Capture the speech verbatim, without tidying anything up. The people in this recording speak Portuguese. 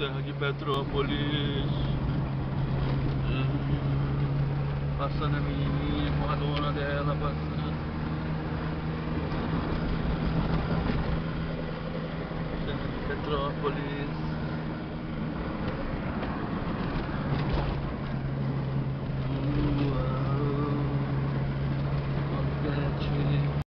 Serra de Petrópolis. Passando a menininha com a dona dela passando. Serra de Petrópolis.